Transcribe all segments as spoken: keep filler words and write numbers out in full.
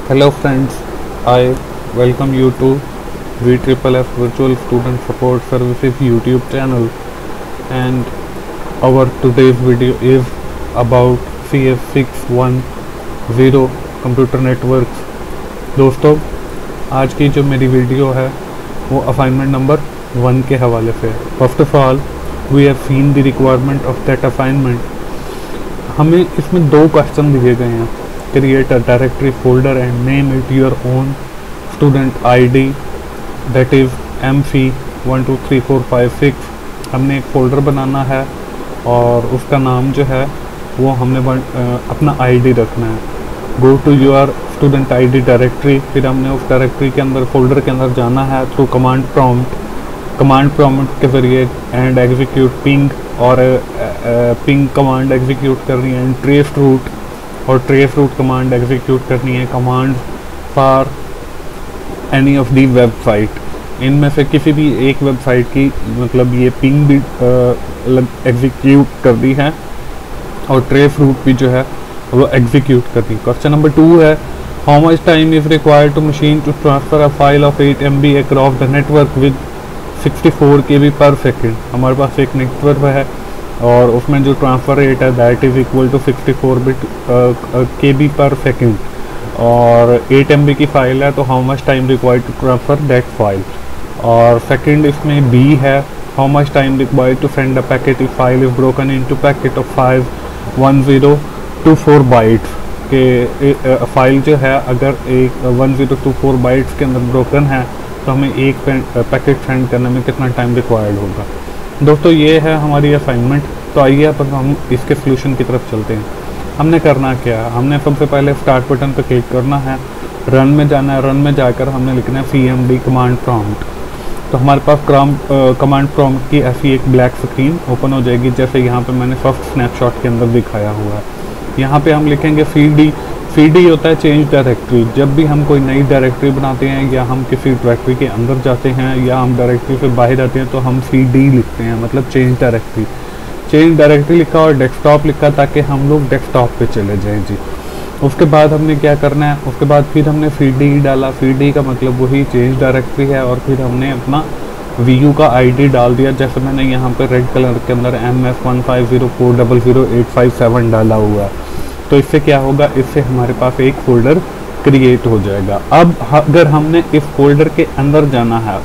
Hello friends, I welcome you to V S S S Virtual Student Support Services YouTube channel, and our today's video is about C S six ten Computer Networks। दोस्तों, आज की जो मेरी video है वो assignment number one के हवाले से है। First of all we have seen the requirement of that assignment. हमें इसमें दो क्वेश्चन दिए गए हैं। Create a directory folder and name it your own student I D, that is M C one two three four five six। हमने एक folder बनाना है और उसका नाम जो है वो हमने बन, आ, अपना I D रखना है। Go to your student I D directory, फिर हमने उस डायरेक्टरी के अंदर फोल्डर के अंदर जाना है through command prompt. Command prompt के जरिए एंड एग्जीक्यूट पिंग, और पिंग कमांड एग्जीक्यूट करनी है, एंड ट्रेस रूट, और ट्रेस रूट कमांड एग्जीक्यूट करनी है command for any of the website. इनमें से किसी भी एक वेबसाइट की मतलब ये पिंग भी एग्जीक्यूट कर दी है और ट्रेस रूट भी जो है वो एग्जीक्यूट कर दी। क्वेश्चन नंबर टू है, how much time is required to machine to transfer a file of eight M B across the network with sixty four K B per second. हमारे पास एक नेटवर्क है और उसमें जो ट्रांसफ़र रेट है that is equal to sixty four bit K B per second, और eight M B की फ़ाइल है तो how much time required to transfer that file. और सेकेंड इसमें बी है, how much time required to send a packet if file is broken into packet of five one zero two four bytes के। File जो है अगर एक one zero two four bytes के अंदर ब्रोकन है तो हमें एक पैकेट सेंड करने में कितना टाइम रिक्वायर्ड होगा। दोस्तों, ये है हमारी असाइनमेंट। तो आइए अब हम इसके सोल्यूशन की तरफ चलते हैं। हमने करना क्या है, हमने सबसे पहले स्टार्ट बटन पर क्लिक करना है, रन में जाना है, रन में जाकर हमने लिखना है C M D command prompt. तो हमारे पास कमांड प्रॉम्प्ट की ऐसी एक ब्लैक स्क्रीन ओपन हो जाएगी, जैसे यहाँ पे मैंने फर्स्ट स्नैपशॉट के अंदर दिखाया हुआ है। यहाँ पे हम लिखेंगे सी डी। सी डी होता है चेंज डायरेक्टरी। जब भी हम कोई नई डायरेक्टरी बनाते हैं या हम किसी डायरेक्टरी के अंदर जाते हैं या हम डायरेक्टरी से बाहर आते हैं तो हम सी डी लिखते हैं, मतलब चेंज डायरेक्टरी। चेंज डायरेक्टरी लिखा और डेस्कटॉप लिखा ताकि हम लोग डेस्कटॉप पे चले जाएं जी। उसके बाद हमने क्या करना है, उसके बाद फिर हमने सी डी डाला। सी डी का मतलब वही चेंज डायरेक्टरी है, और फिर हमने अपना वी यू का आई डी डाल दिया, जैसे मैंने यहाँ पर रेड कलर के अंदर M F one five zero four double zero eight five seven डाला हुआ है। तो इससे क्या होगा, इससे हमारे पास एक फोल्डर क्रिएट हो जाएगा। अब अगर हमने इस फोल्डर के अंदर जाना है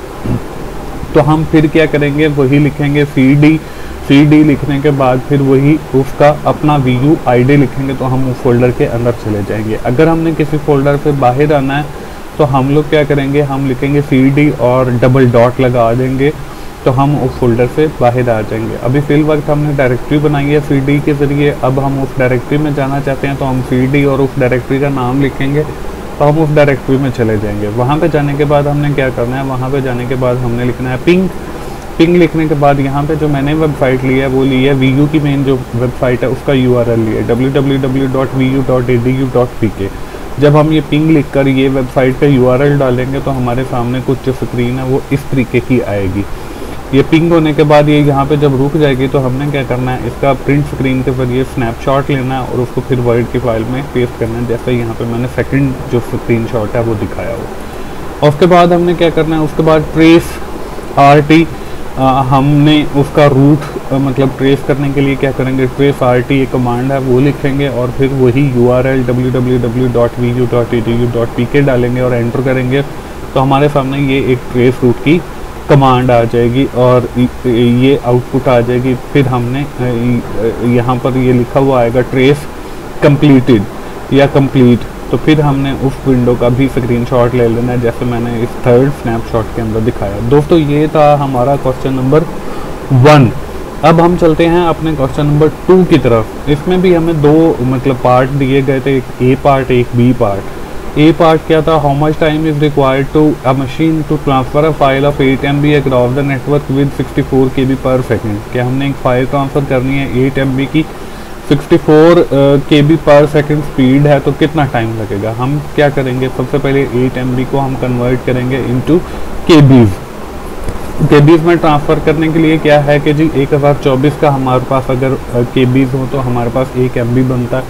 तो हम फिर क्या करेंगे, वही लिखेंगे सी डी। सी डी लिखने के बाद फिर वही उसका अपना वी यू आई डी लिखेंगे तो हम उस फोल्डर के अंदर चले जाएंगे। अगर हमने किसी फोल्डर से बाहर आना है तो हम लोग क्या करेंगे, हम लिखेंगे सी डी और डबल डॉट लगा देंगे तो हम उस फोल्डर से बाहर आ जाएंगे। अभी फिल वक्त हमने डायरेक्टरी बनाई है सी डी के ज़रिए। अब हम उस डायरेक्टरी में जाना चाहते हैं तो हम सी डी और उस डायरेक्टरी का नाम लिखेंगे तो हम उस डायरेक्टरी में चले जाएंगे। वहाँ पे जाने के बाद हमने क्या करना है, वहाँ पे जाने के बाद हमने लिखना है पिंग। पिंग लिखने के बाद यहाँ पे जो मैंने वेबसाइट ली है वो ली है वी यू की मेन जो वेबसाइट है उसका यू आर एल लिया है W W W dot V U dot A D U dot P K. जब हम ये पिंग लिख कर ये वेबसाइट का यू आर एल डालेंगे तो हमारे सामने कुछ जो स्क्रीन है वो इस तरीके की आएगी। ये पिंग होने के बाद ये यहाँ पे जब रुक जाएगी तो हमने क्या करना है, इसका प्रिंट स्क्रीन के जरिए स्नैपशॉट लेना है और उसको फिर वर्ड की फाइल में पेस्ट करना है, जैसे यहाँ पे मैंने सेकंड जो स्क्रीन शॉट है वो दिखाया हो। उसके बाद हमने क्या करना है, उसके बाद ट्रेस आर टी हमने उसका रूट मतलब ट्रेस करने के लिए क्या करेंगे, ट्रेस आर टी एक कमांड है वो लिखेंगे और फिर वही U R L W W W dot V U dot A D U dot P K डालेंगे और एंटर करेंगे तो हमारे सामने ये एक ट्रेस रूट की कमांड आ जाएगी और ये आउटपुट आ जाएगी। फिर हमने यहाँ पर ये लिखा हुआ आएगा ट्रेस कंप्लीटेड या कंप्लीट, तो फिर हमने उस विंडो का भी स्क्रीनशॉट ले लेना है जैसे मैंने इस थर्ड स्नैपशॉट के अंदर दिखाया। दोस्तों, ये था हमारा क्वेश्चन नंबर वन। अब हम चलते हैं अपने क्वेश्चन नंबर टू की तरफ। इसमें भी हमें दो मतलब पार्ट दिए गए थे, एक ए पार्ट एक बी पार्ट। ए पार्ट क्या था, how much time is required to a machine to transfer a file of eight M B across the network with sixty four K B per second. क्या हमने एक file transfer करनी है eight M B की, sixty four K B per second speed है तो कितना time लगेगा। हम क्या करेंगे, सबसे पहले एट एम बी को हम कन्वर्ट करेंगे इनटू के बीज। के बीज में ट्रांसफ़र करने के लिए क्या है कि जी एक हज़ार चौबीस का हमारे पास अगर के बीज हो तो हमारे पास एक एम बी बनता है।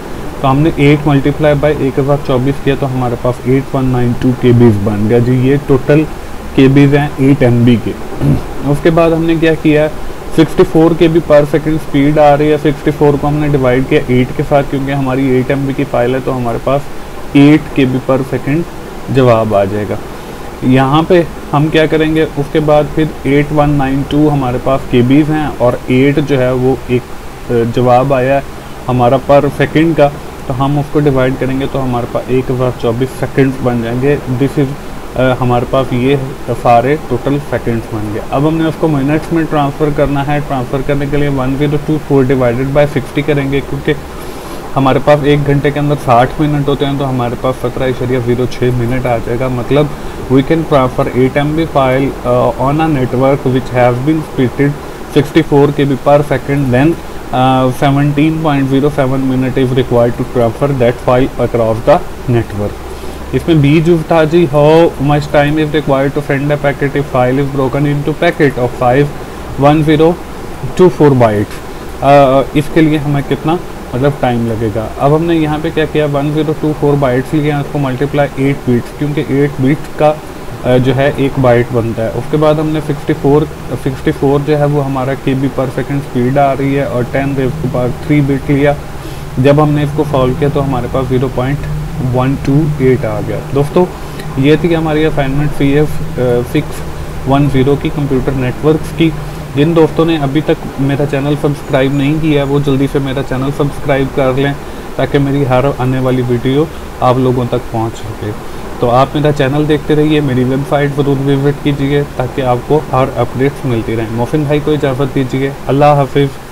तो हमने एट मल्टीप्लाई बाई एक हज़ार चौबीस किया तो हमारे पास eight one nine two K बीज बन गया जी। ये टोटल के बीज हैं एट एम बी के। उसके बाद हमने क्या किया, sixty four K B per second speed आ रही है, सिक्सटी फोर को हमने डिवाइड किया एट के साथ, क्योंकि हमारी एट एम बी की फाइल है तो हमारे पास eight K B per second जवाब आ जाएगा। यहाँ पे हम क्या करेंगे, उसके बाद फिर एट वन नाइन टू हमारे पास के बीज हैं और एट जो है वो एक जवाब आया है हमारा पर सेकंड का, तो हम उसको डिवाइड करेंगे तो हमारे पास एक हज़ार चौबीस सेकेंड्स बन जाएंगे। दिस इज़ हमारे पास ये सारे टोटल सेकेंड्स बन गए। अब हमने उसको मिनट्स में ट्रांसफ़र करना है। ट्रांसफ़र करने के लिए one zero two four divided by sixty करेंगे, क्योंकि हमारे पास एक घंटे के अंदर साठ मिनट होते हैं तो हमारे पास सत्रह इशरिया जीरो छः मिनट आ जाएगा। मतलब we can transfer eight M B file on a network which has been splitted sixty four K B per second, then seventeen point zero seven minute is required to transfer that file across the network. इसमें B जो था जी, how much time is required to send a packet if file is broken into packet of five one zero two four bytes. इसके लिए हमें कितना मतलब time लगेगा। अब हमने यहाँ पे क्या किया, one zero two four bytes लिया, उसको मल्टीप्लाई एट बिट्स, क्योंकि एट बिट्स का जो है एक बाइट बनता है। उसके बाद हमने सिक्सटी फोर सिक्सटी फोर जो है वो हमारा के बी पर सेकंड स्पीड आ रही है और टेन रेज़ के बाद थ्री बिट लिया। जब हमने इसको सॉल्व किया तो हमारे पास zero point one two eight आ गया। दोस्तों ये थी हमारी assignment C S six one zero की कंप्यूटर नेटवर्क्स की। जिन दोस्तों ने अभी तक मेरा चैनल सब्सक्राइब नहीं किया वो जल्दी से मेरा चैनल सब्सक्राइब कर लें, ताकि मेरी हर आने वाली वीडियो आप लोगों तक पहुंच सके। तो आप मेरा चैनल देखते रहिए, मेरी वेबसाइट ज़रूर विजिट कीजिए ताकि आपको हर अपडेट्स मिलती रहें। मोहसिन भाई को इजाज़त दीजिए, अल्लाह हाफिज़।